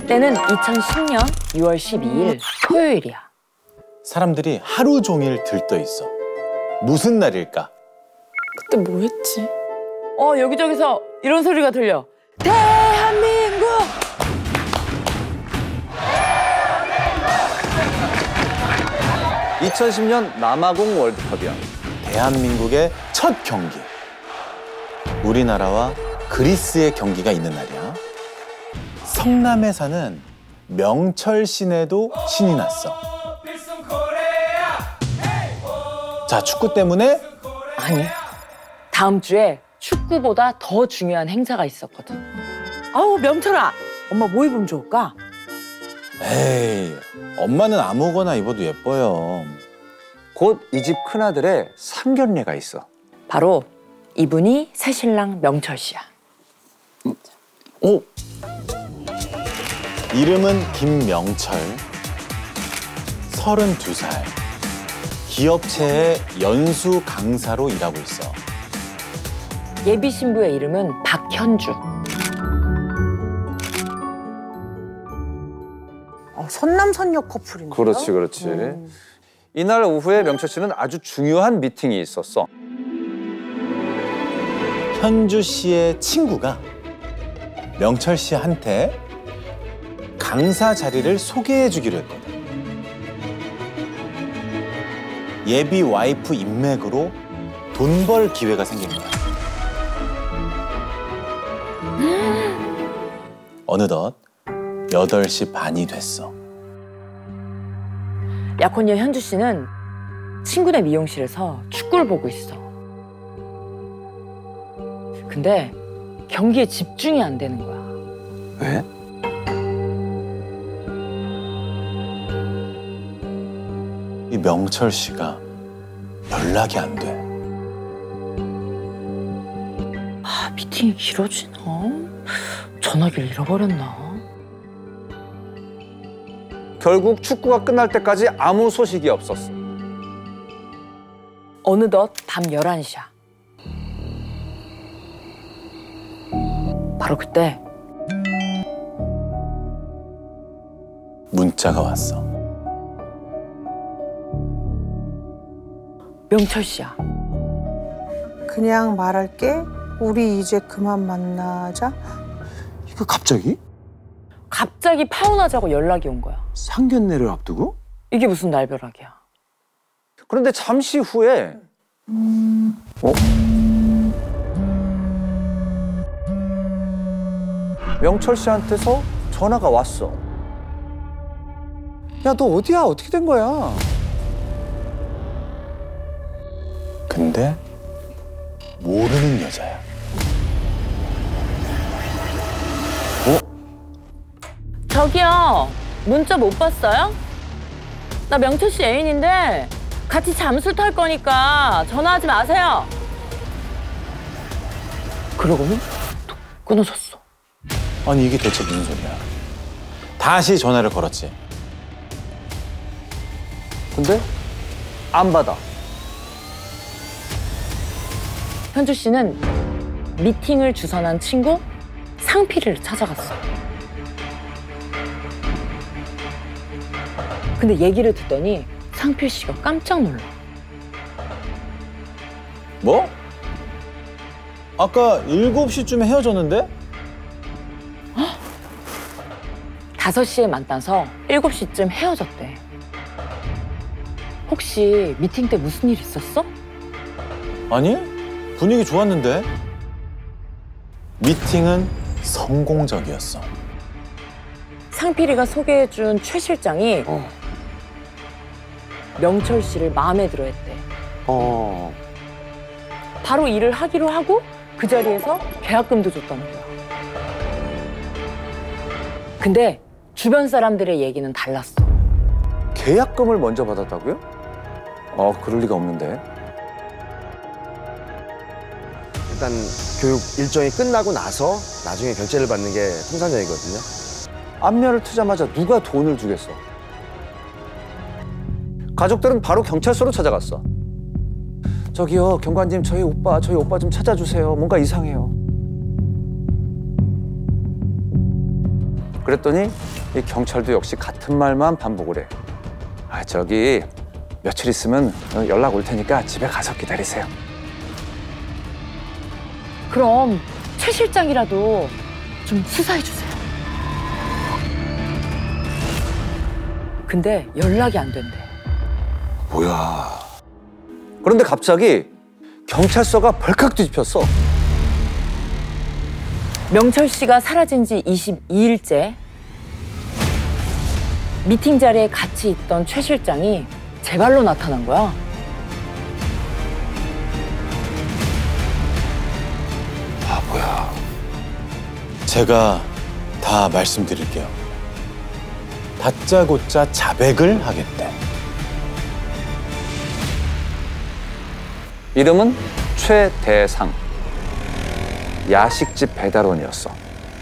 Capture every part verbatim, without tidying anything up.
때는 이천십 년 유월 십이일 토요일이야. 사람들이 하루 종일 들떠 있어. 무슨 날일까? 그때 뭐 했지? 어, 여기저기서 이런 소리가 들려. 대한민국! 이천십 년 남아공 월드컵이야. 대한민국의 첫 경기. 우리나라와 그리스의 경기가 있는 날이야. 성남에 사는 명철 씨네도 신이 났어. 자, 축구 때문에? 아니, 다음 주에 축구보다 더 중요한 행사가 있었거든. 아우, 명철아, 엄마 뭐 입으면 좋을까? 에이, 엄마는 아무거나 입어도 예뻐요. 곧 이 집 큰아들의 상견례가 있어. 바로 이분이 새신랑 명철 씨야. 오! 이름은 김명철, 서른두 살. 기업체의 연수 강사로 일하고 있어. 예비 신부의 이름은 박현주. 어, 선남선녀 커플인데요? 그렇지, 그렇지. 음. 이날 오후에 명철 씨는 아주 중요한 미팅이 있었어. 현주 씨의 친구가 명철 씨한테 강사 자리를 소개해 주기로 했거든. 예비 와이프 인맥으로 돈 벌 기회가 생긴 거야. 어느덧 여덟 시 반이 됐어. 약혼녀 현주 씨는 친구네 미용실에서 축구를 보고 있어. 근데 경기에 집중이 안 되는 거야. 왜? 이 명철 씨가 연락이 안 돼. 아, 미팅이 길어지나? 전화기를 잃어버렸나? 결국 축구가 끝날 때까지 아무 소식이 없었어. 어느덧 밤 열한 시야. 바로 그때 문자가 왔어. 명철 씨야. 그냥 말할게. 우리 이제 그만 만나자. 이거 갑자기? 갑자기 파혼하자고 연락이 온 거야. 상견례를 앞두고? 이게 무슨 날벼락이야. 그런데 잠시 후에 어? 명철 씨한테서 전화가 왔어. 야, 너 어디야? 어떻게 된 거야? 근데 모르는 여자야. 어? 저기요, 문자 못 봤어요? 나 명철 씨 애인인데 같이 잠수 탈 거니까 전화하지 마세요. 그러고는 또 끊어졌어. 아니 이게 대체 무슨 소리야. 다시 전화를 걸었지. 근데 안 받아. 현주 씨는 미팅을 주선한 친구 상필이를 찾아갔어. 근데 얘기를 듣더니 상필 씨가 깜짝 놀라. 뭐? 아까 일곱 시쯤에 헤어졌는데? 다섯 시에 만나서 일곱 시쯤 헤어졌대. 혹시 미팅 때 무슨 일 있었어? 아니, 분위기 좋았는데. 미팅은 성공적이었어. 상필이가 소개해준 최 실장이 어. 명철 씨를 마음에 들어 했대. 어. 바로 일을 하기로 하고 그 자리에서 계약금도 줬다는 거야. 근데 주변 사람들의 얘기는 달랐어. 계약금을 먼저 받았다고요? 어, 그럴 리가 없는데. 일단 교육 일정이 끝나고 나서 나중에 결제를 받는 게 통상적이거든요. 안면을 트자마자 누가 돈을 주겠어? 가족들은 바로 경찰서로 찾아갔어. 저기요, 경관님, 저희 오빠, 저희 오빠 좀 찾아주세요. 뭔가 이상해요. 그랬더니 이 경찰도 역시 같은 말만 반복을 해. 아, 저기 며칠 있으면 연락 올 테니까 집에 가서 기다리세요. 그럼 최 실장이라도 좀 수사해 주세요. 근데 연락이 안 된대. 뭐야. 그런데 갑자기 경찰서가 벌컥 뒤집혔어. 명철 씨가 사라진 지 이십이 일째. 미팅 자리에 같이 있던 최 실장이 제 발로 나타난 거야. 아, 뭐야. 제가 다 말씀드릴게요. 다짜고짜 자백을 하겠대. 이름은 최대상. 야식집 배달원이었어.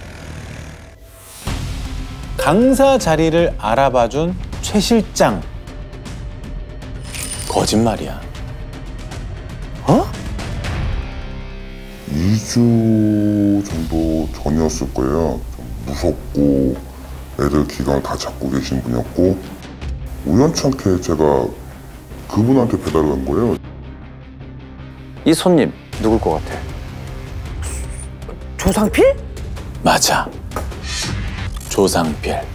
강사 자리를 알아봐준 최 실장. 거짓말이야. 어? 이 주 정도 전이었을 거예요. 좀 무섭고 애들 기강을 다 잡고 계신 분이었고 우연찮게 제가 그분한테 배달을 한 거예요. 이 손님 누굴 것 같아? 조상필? 맞아. 조상필.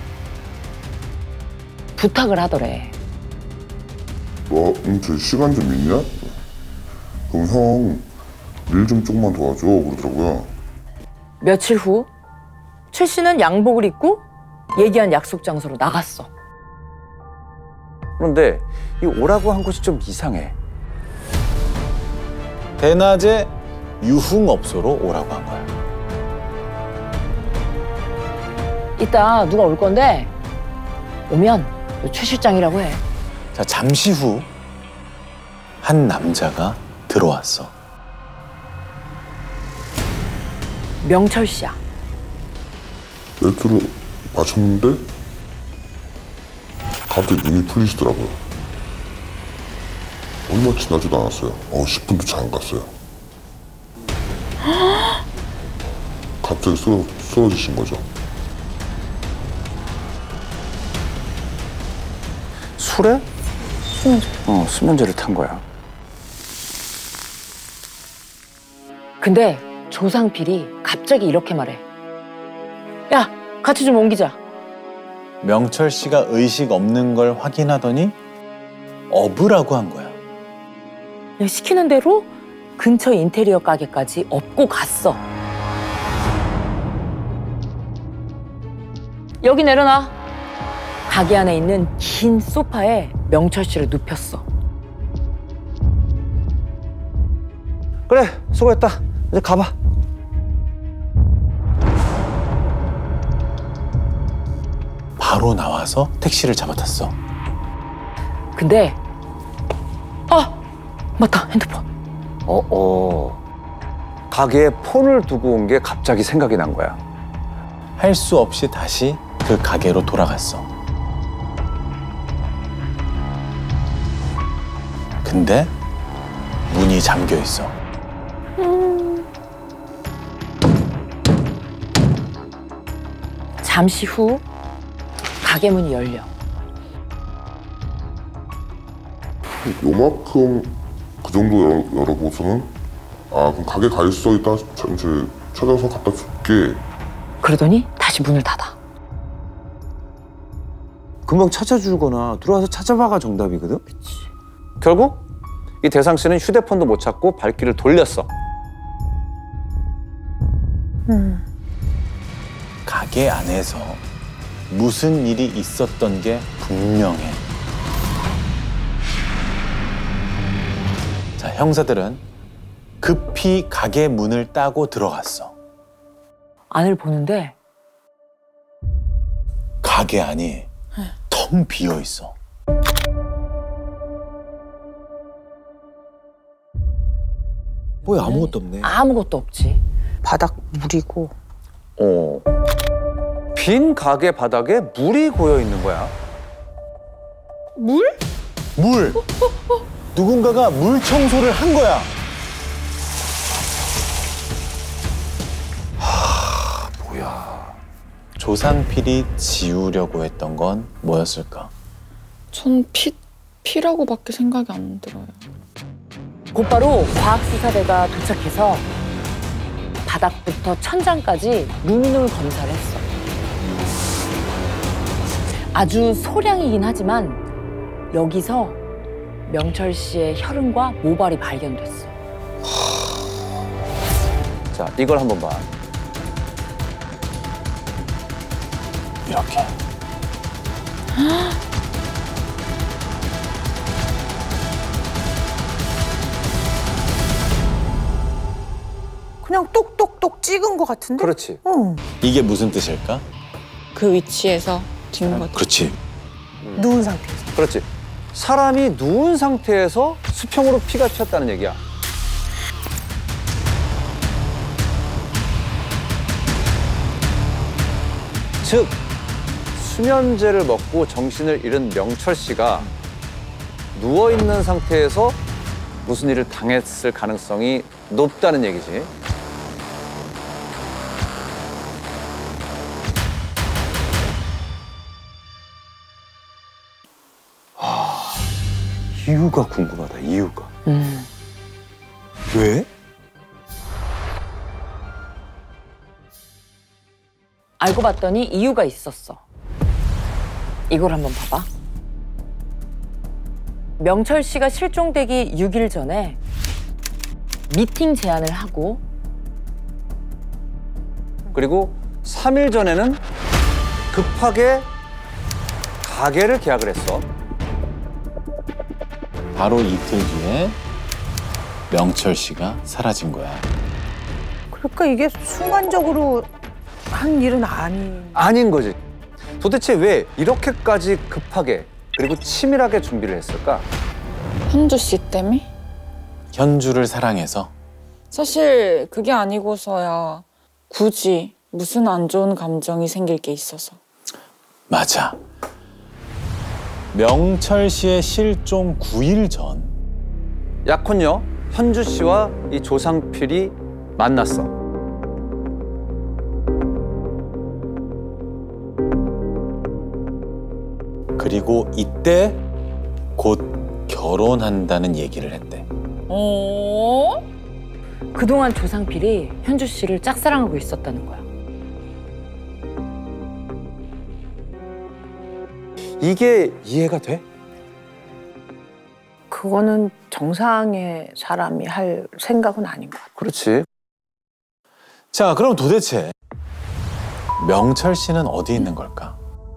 부탁을 하더래. 너, 음, 저 시간 좀 있냐? 그럼 형, 일 좀 조금만 도와줘. 그러더라고요. 며칠 후 최 씨는 양복을 입고 얘기한 약속 장소로 나갔어. 그런데 이 오라고 한 곳이 좀 이상해. 대낮에 유흥업소로 오라고 한 거야. 이따 누가 올 건데 오면 최 실장이라고 해. 자, 잠시 후 한 남자가 들어왔어. 명철 씨야. 멘트를 마쳤는데 갑자기 눈이 풀리시더라고요. 얼마 지나지도 않았어요. 어, 십 분도 잘 안 갔어요. 갑자기 쓰러, 쓰러지신 거죠. 술에? 수면제. 어, 수면제를 탄 거야. 근데 조상필이 갑자기 이렇게 말해. 야, 같이 좀 옮기자. 명철 씨가 의식 없는 걸 확인하더니 업으라고 한 거야. 그냥 시키는 대로 근처 인테리어 가게까지 업고 갔어. 여기 내려놔. 가게 안에 있는 긴 소파에 명철 씨를 눕혔어. 그래, 수고했다. 이제 가봐. 바로 나와서 택시를 잡아탔어. 근데 아! 맞다, 핸드폰. 어, 어. 가게에 폰을 두고 온 게 갑자기 생각이 난 거야. 할 수 없이 다시 그 가게로 돌아갔어. 근데 문이 잠겨 있어. 잠시 후 가게 문이 열려. 요만큼 그 정도 열어, 열어보고서는 아 그럼 가게 가 있어. 이따 차- 이제 찾아서 갖다 줄게. 그러더니 다시 문을 닫아. 금방 찾아주거나 들어와서 찾아봐가 정답이거든. 결국 이 대상 씨는 휴대폰도 못 찾고 발길을 돌렸어. 음. 가게 안에서 무슨 일이 있었던 게 분명해. 자, 형사들은 급히 가게 문을 따고 들어갔어. 안을 보는데 가게 안이 텅 비어 있어. 뭐야, 아무것도 없네. 아무것도 없지. 바닥 물이고. 어. 빈 가게 바닥에 물이 고여 있는 거야. 물? 물! 누군가가 물 청소를 한 거야. 뭐야. 조상필이 지우려고 했던 건 뭐였을까? 전 피, 피라고밖에 생각이 안 들어요. 곧바로 과학수사대가 도착해서 바닥부터 천장까지 루미놀 검사를 했어. 아주 소량이긴 하지만 여기서 명철 씨의 혈흔과 모발이 발견됐어. 자, 이걸 한번 봐. 이렇게. 그냥 똑똑똑 찍은 것 같은데? 그렇지. 응. 이게 무슨 뜻일까? 그 위치에서 찍는 거죠. 그렇지. 누운 상태에서. 그렇지. 사람이 누운 상태에서 수평으로 피가 튀었다는 얘기야. 즉, 수면제를 먹고 정신을 잃은 명철 씨가 누워있는 상태에서 무슨 일을 당했을 가능성이 높다는 얘기지. 아, 이유가 궁금하다, 이유가. 음. 왜? 알고 봤더니 이유가 있었어. 이걸 한번 봐봐. 명철 씨가 실종되기 육 일 전에 미팅 제안을 하고 그리고 삼 일 전에는 급하게 가게를 계약을 했어. 바로 이틀 뒤에 명철 씨가 사라진 거야. 그러니까 이게 순간적으로 한 일은 아닌. 아닌 거지. 도대체 왜 이렇게까지 급하게 그리고 치밀하게 준비를 했을까? 현주 씨 때문에? 현주를 사랑해서. 사실 그게 아니고서야 굳이 무슨 안 좋은 감정이 생길 게 있어서. 맞아. 명철 씨의 실종 구 일 전 약혼녀 현주 씨와 이 조상필이 만났어. 그리고 이때 곧 결혼한다는 얘기를 했대. 어? 그동안 조상필이 현주 씨를 짝사랑하고 있었다는 거야. 이게 이해가 돼? 그거는 정상의 사람이 할 생각은 아닌 것 같아. 그렇지. 자, 그럼 도대체 명철 씨는 어디 있는 걸까?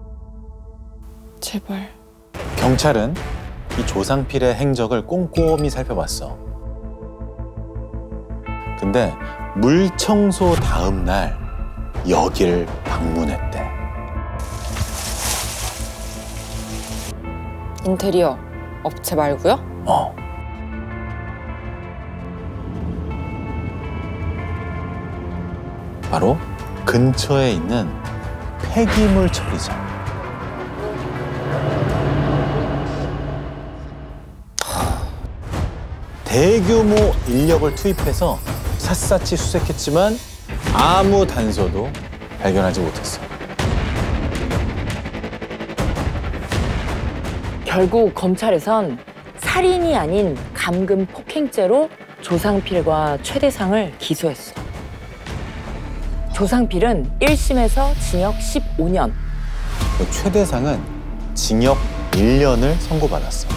제발. 경찰은 이 조상필의 행적을 꼼꼼히 살펴봤어. 근데 물 청소 다음 날 여길 방문했대. 인테리어 업체 말고요? 어. 바로 근처에 있는 폐기물 처리장. 대규모 인력을 투입해서 샅샅이 수색했지만 아무 단서도 발견하지 못했어. 결국 검찰에선 살인이 아닌 감금 폭행죄로 조상필과 최대상을 기소했어. 조상필은 일 심에서 징역 십오 년. 최대상은 징역 일 년을 선고받았어.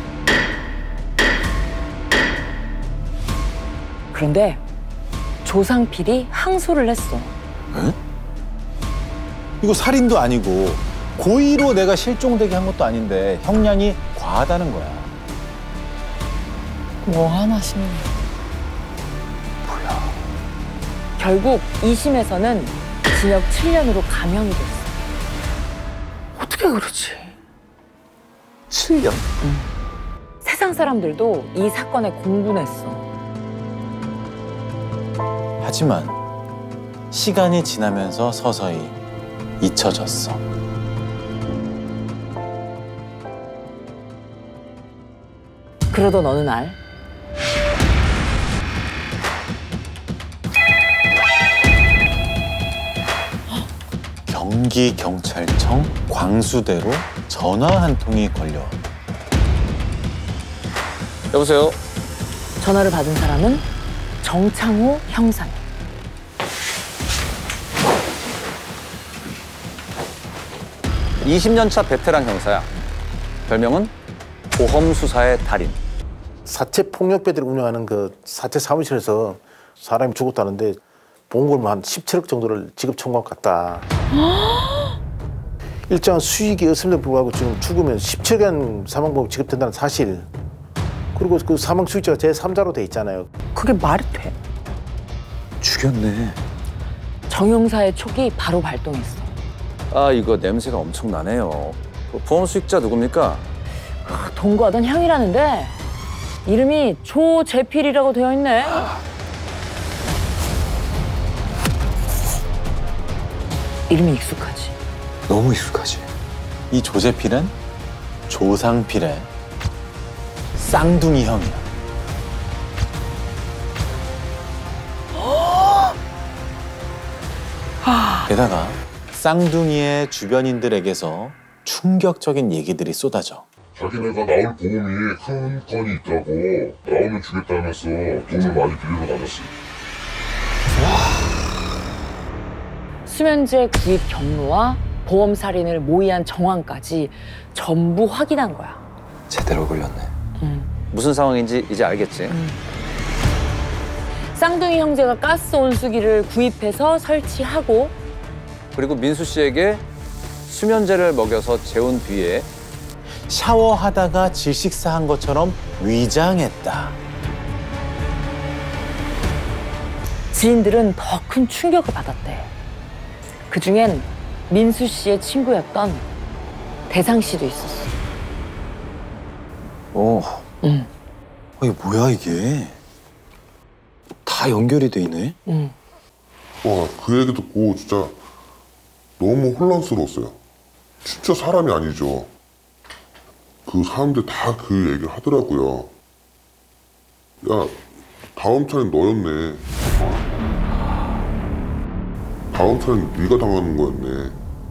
그런데 조상필이 항소를 했어. 에? 이거 살인도 아니고 고의로 내가 실종되게 한 것도 아닌데 형량이 과하다는 거야. 뭐 하나 싶네. 결국 이 심에서는 징역 칠 년으로 감형이 됐어. 어떻게 그러지? 칠 년? 세상 사람들도 이 사건에 공분했어. 하지만 시간이 지나면서 서서히 잊혀졌어. 그러던 어느 날 동기경찰청 광수대로 전화 한 통이 걸려왔다. 여보세요? 전화를 받은 사람은 정창호 형사님. 이십 년 차 베테랑 형사야. 별명은 보험 수사의 달인. 사채 폭력배들이 운영하는 그 사채 사무실에서 사람이 죽었다는데 보험금을 한 십칠억 정도를 지급 청구한 것 같다. 일정한 수익이 없음에도 불구하고 지금 죽으면 십칠억엔 사망보험 지급된다는 사실. 그리고 그 사망 수익자가 제삼자로 돼 있잖아요. 그게 말이 돼? 죽였네. 정 형사의 촉이 바로 발동했어. 아, 이거 냄새가 엄청 나네요. 그 보험 수익자 누굽니까? 동거하던 형이라는데 이름이 조재필이라고 되어 있네. 이름이 익숙하지? 너무 익숙하지. 이 조재필은 조상필의 쌍둥이 형이야. 게다가 쌍둥이의 주변인들에게서 충격적인 얘기들이 쏟아져. 자기네가 나올 보험이 큰 건이 있다고 나오면 주겠다면서 돈을 많이 빌리러 다녔어요. 수면제 구입 경로와 보험 살인을 모의한 정황까지 전부 확인한 거야. 제대로 걸렸네. 음. 무슨 상황인지 이제 알겠지? 음. 쌍둥이 형제가 가스 온수기를 구입해서 설치하고 그리고 민수 씨에게 수면제를 먹여서 재운 뒤에 샤워하다가 질식사한 것처럼 위장했다. 지인들은 더 큰 충격을 받았대. 그중엔 민수 씨의 친구였던 대상 씨도 있었어. 오, 응. 어, 이게 뭐야 이게? 다 연결이 돼 있네? 응. 와, 그 얘기 듣고 진짜 너무 혼란스러웠어요. 진짜 사람이 아니죠. 그 사람들 다 그 얘기를 하더라고요. 야, 다음 차는 너였네. 다음 차는 네가 당하는 거였네.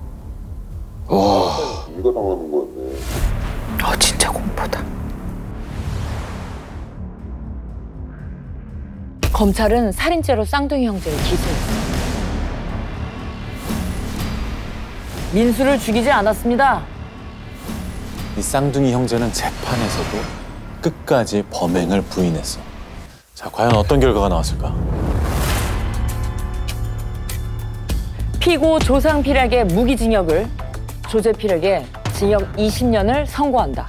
와, 네가 당하는 거였네. 어, 진짜 공포다. 검찰은 살인죄로 쌍둥이 형제를 기소했어. 민수를 죽이지 않았습니다. 이 쌍둥이 형제는 재판에서도 끝까지 범행을 부인했어. 자, 과연 어떤 결과가 나왔을까? 피고 조상필에게 무기징역을, 조재필에게 징역 이십 년을 선고한다.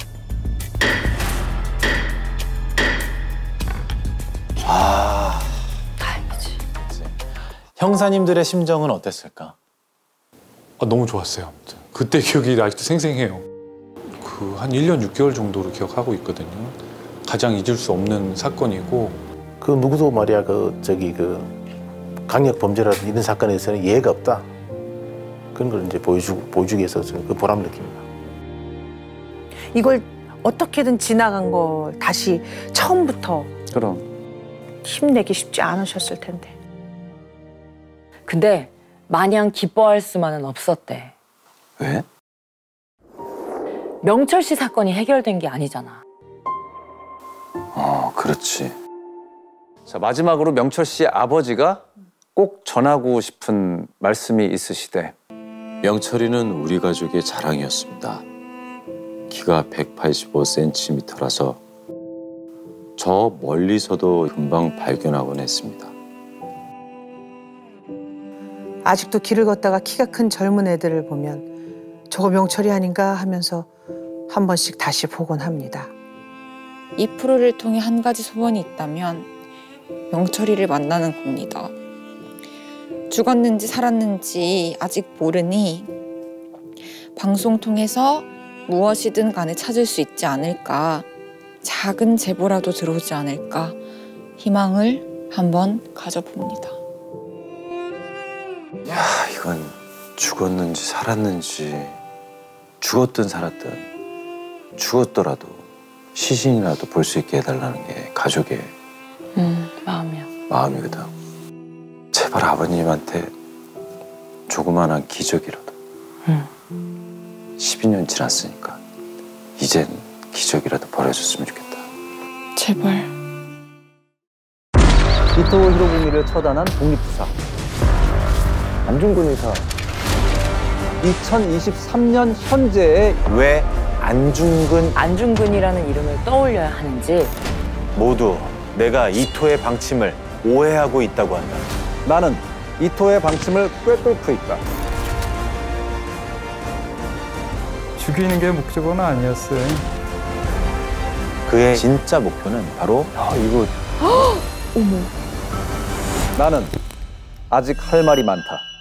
아, 다행이지. 형사님들의 심정은 어땠을까? 아, 너무 좋았어요. 그때 기억이 아직도 생생해요. 그 한 일 년 육 개월 정도로 기억하고 있거든요. 가장 잊을 수 없는 사건이고. 그 누구도 말이야 그 저기 그 강력 범죄라든 이런 사건에서는 예외가 없다. 그런 걸 이제 보여주 보여주기 위해서 저는 그 보람을 느낍니다. 이걸 어떻게든 지나간 걸 다시 처음부터 그럼. 힘내기 쉽지 않으셨을 텐데. 근데 마냥 기뻐할 수만은 없었대. 왜? 명철 씨 사건이 해결된 게 아니잖아. 어, 그렇지. 자, 마지막으로 명철 씨의 아버지가 꼭 전하고 싶은 말씀이 있으시대. 명철이는 우리 가족의 자랑이었습니다. 키가 백팔십오 센티미터라서 저 멀리서도 금방 발견하곤 했습니다. 아직도 길을 걷다가 키가 큰 젊은 애들을 보면 저거 명철이 아닌가 하면서 한 번씩 다시 보곤 합니다. 이 프로를 통해 한 가지 소원이 있다면 명철이를 만나는 겁니다. 죽었는지 살았는지 아직 모르니 방송 통해서 무엇이든 간에 찾을 수 있지 않을까, 작은 제보라도 들어오지 않을까 희망을 한번 가져봅니다. 야, 이건 죽었는지 살았는지, 죽었든 살았든 죽었더라도 시신이라도 볼 수 있게 해달라는 게 가족의 음, 마음이야. 마음이거든. 제발 아버님한테 조그마한 기적이라도. 응. 십이 년 지났으니까 이젠 기적이라도 벌어졌으면 좋겠다. 제발. 이토 히로부미를 처단한 독립투사 안중근 의사. 이천이십삼 년 현재의 왜 안중근 안중근이라는 이름을 떠올려야 하는지 모두 내가 이토의 방침을 오해하고 있다고 한다. 나는 이토의 방침을 꿰뚫고 있다. 죽이는 게 목적은 아니었어요. 그의 진짜 목표는 바로 아 이거 어머. 나는 아직 할 말이 많다.